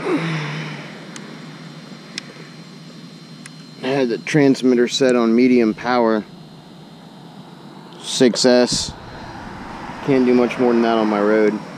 I had the transmitter set on medium power. 6S. Can't do much more than that on my road.